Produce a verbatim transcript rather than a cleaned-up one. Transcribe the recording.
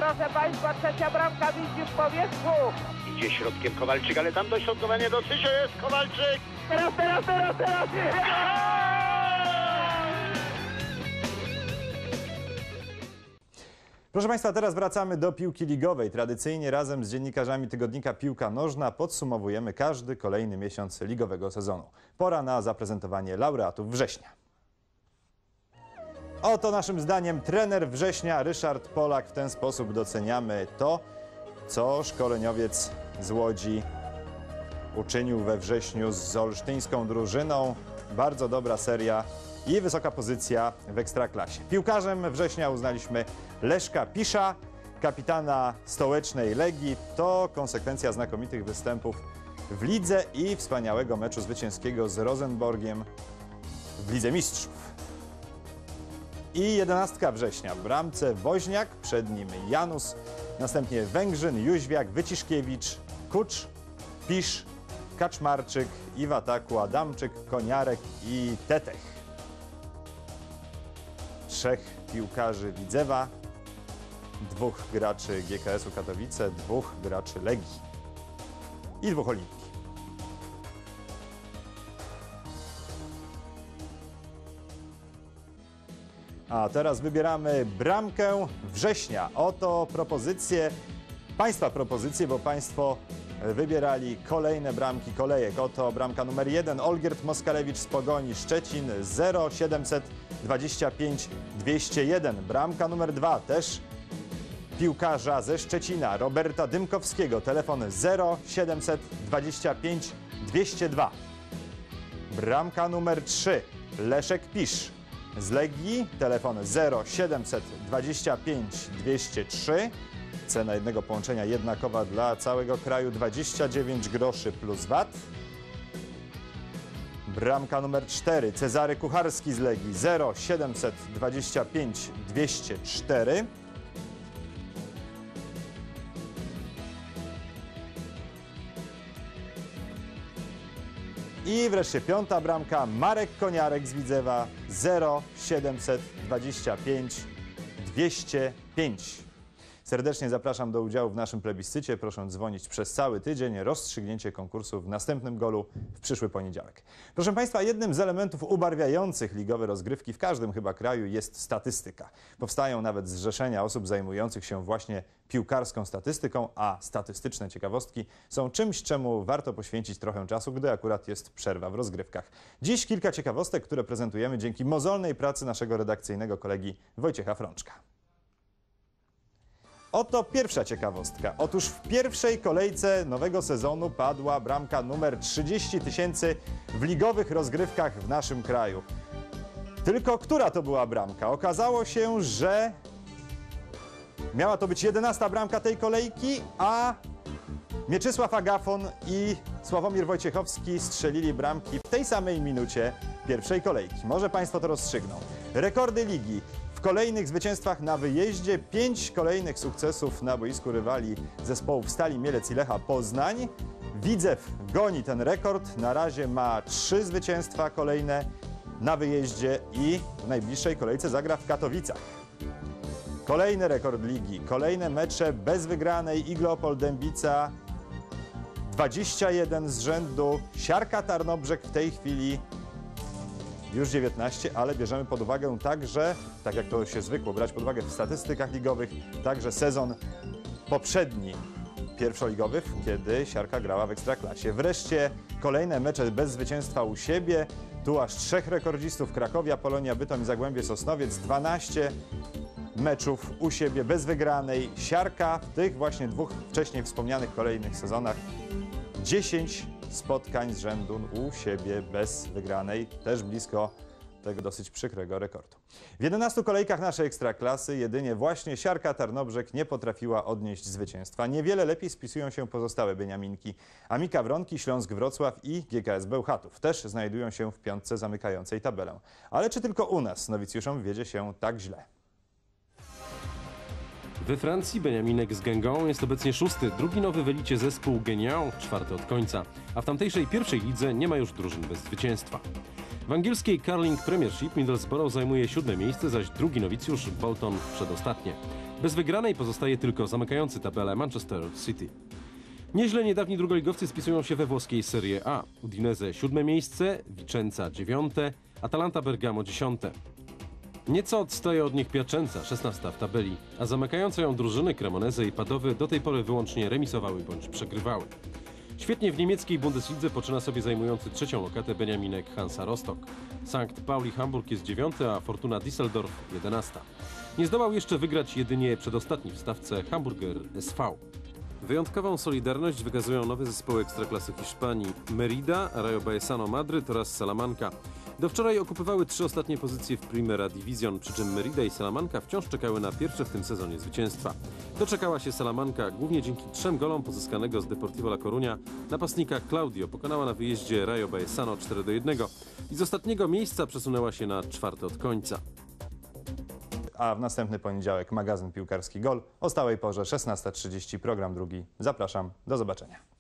proszę Państwa, trzecia bramka widzi w powietrzu. Idzie środkiem Kowalczyk, ale tam dośrodkowanie do Cysio jest Kowalczyk. Teraz, teraz, teraz, teraz! Proszę Państwa, teraz wracamy do piłki ligowej. Tradycyjnie razem z dziennikarzami tygodnika Piłka Nożna podsumowujemy każdy kolejny miesiąc ligowego sezonu. Pora na zaprezentowanie laureatów września. Oto naszym zdaniem trener września Ryszard Polak. W ten sposób doceniamy to, co szkoleniowiec z Łodzi uczynił we wrześniu z olsztyńską drużyną. Bardzo dobra seria i wysoka pozycja w Ekstraklasie. Piłkarzem września uznaliśmy Leszka Pisza, kapitana stołecznej Legii. To konsekwencja znakomitych występów w lidze i wspaniałego meczu zwycięskiego z Rosenborgiem w Lidze Mistrzów. I jedenastka września w bramce Woźniak, przed nim Janus, następnie Węgrzyn, Jóźwiak, Wyciszkiewicz, Kucz, Pisz, Kaczmarczyk i w ataku Adamczyk, Koniarek i Tetech. Trzech piłkarzy Widzewa, dwóch graczy G K S-u Katowice, dwóch graczy Legii i dwóch Olimpii. A teraz wybieramy bramkę września. Oto propozycje, Państwa propozycje, bo Państwo wybierali kolejne bramki kolejek. Oto bramka numer jeden, Olgierd Moskalewicz z Pogoni Szczecin, zero siedemset dwadzieścia pięć dwieście jeden. Bramka numer dwa, też piłkarza ze Szczecina, Roberta Dymkowskiego, telefon zero siedemset dwadzieścia pięć dwieście dwa. Bramka numer trzy, Leszek Pisz z Legii, telefon zero siedemset dwadzieścia pięć dwieście trzy. Cena jednego połączenia jednakowa dla całego kraju, dwadzieścia dziewięć groszy plus V A T. Bramka numer cztery, Cezary Kucharski z Legii, zero siedemset dwadzieścia pięć dwieście cztery. I wreszcie piąta bramka, Marek Koniarek z Widzewa, zero siedemset dwadzieścia pięć dwieście pięć. Serdecznie zapraszam do udziału w naszym plebiscycie. Proszę dzwonić przez cały tydzień. Rozstrzygnięcie konkursu w następnym golu w przyszły poniedziałek. Proszę Państwa, jednym z elementów ubarwiających ligowe rozgrywki w każdym chyba kraju jest statystyka. Powstają nawet zrzeszenia osób zajmujących się właśnie piłkarską statystyką, a statystyczne ciekawostki są czymś, czemu warto poświęcić trochę czasu, gdy akurat jest przerwa w rozgrywkach. Dziś kilka ciekawostek, które prezentujemy dzięki mozolnej pracy naszego redakcyjnego kolegi Wojciecha Frączka. Oto pierwsza ciekawostka. Otóż w pierwszej kolejce nowego sezonu padła bramka numer trzydzieści tysięcy w ligowych rozgrywkach w naszym kraju. Tylko która to była bramka? Okazało się, że miała to być jedenasta bramka tej kolejki, a Mieczysław Agafon i Sławomir Wojciechowski strzelili bramki w tej samej minucie pierwszej kolejki. Może Państwo to rozstrzygną. Rekordy ligi. W kolejnych zwycięstwach na wyjeździe, pięć kolejnych sukcesów na boisku rywali zespołów Stali Mielec i Lecha Poznań. Widzew goni ten rekord, na razie ma trzy zwycięstwa kolejne na wyjeździe i w najbliższej kolejce zagra w Katowicach. Kolejny rekord ligi, kolejne mecze bez wygranej, Igloopol Dębica, dwadzieścia jeden z rzędu, Siarka Tarnobrzeg w tej chwili już dziewiętnaście, ale bierzemy pod uwagę także, tak jak to się zwykło brać pod uwagę w statystykach ligowych, także sezon poprzedni pierwszoligowy, kiedy Siarka grała w Ekstraklasie. Wreszcie kolejne mecze bez zwycięstwa u siebie, tu aż trzech rekordzistów, Krakowia, Polonia, Bytom i Zagłębie Sosnowiec, dwanaście meczów u siebie bez wygranej. Siarka w tych właśnie dwóch wcześniej wspomnianych kolejnych sezonach dziesięć spotkań z rzędu u siebie bez wygranej, też blisko tego dosyć przykrego rekordu. W jedenastu kolejkach naszej Ekstraklasy jedynie właśnie Siarka Tarnobrzeg nie potrafiła odnieść zwycięstwa. Niewiele lepiej spisują się pozostałe Beniaminki. Amika Wronki, Śląsk Wrocław i G K S Bełchatów też znajdują się w piątce zamykającej tabelę. Ale czy tylko u nas nowicjuszom wiedzie się tak źle? We Francji Beniaminek z Guingamp jest obecnie szósty, drugi nowy w elicie zespół Guingamp, czwarty od końca, a w tamtejszej pierwszej lidze nie ma już drużyn bez zwycięstwa. W angielskiej Carling Premiership Middlesbrough zajmuje siódme miejsce, zaś drugi nowicjusz Bolton przedostatnie. Bez wygranej pozostaje tylko zamykający tabelę Manchester City. Nieźle niedawni drugoligowcy spisują się we włoskiej Serie A. Udinese siódme miejsce, Vicenza dziewiąte, Atalanta Bergamo dziesiąte. Nieco odstaje od nich Piacenza, szesnasta w tabeli, a zamykające ją drużyny Cremonese i Padowy do tej pory wyłącznie remisowały bądź przegrywały. Świetnie w niemieckiej Bundeslidze poczyna sobie zajmujący trzecią lokatę Beniaminek Hansa Rostock. Sankt Pauli Hamburg jest dziewiąty, a Fortuna Düsseldorf jedenasta. Nie zdołał jeszcze wygrać jedynie przedostatni w stawce Hamburger S V. Wyjątkową solidarność wykazują nowe zespoły Ekstraklasy Hiszpanii Merida, Rayo Vallecano Madryt oraz Salamanca. Do wczoraj okupywały trzy ostatnie pozycje w Primera Division, przy czym Merida i Salamanca wciąż czekały na pierwsze w tym sezonie zwycięstwa. Doczekała się Salamanca głównie dzięki trzem golom pozyskanego z Deportivo La Coruña. Napastnika Claudio pokonała na wyjeździe Rayo Vallecano cztery do jednego i z ostatniego miejsca przesunęła się na czwarte od końca. A w następny poniedziałek magazyn piłkarski Gol o stałej porze szesnasta trzydzieści, program drugi. Zapraszam, do zobaczenia.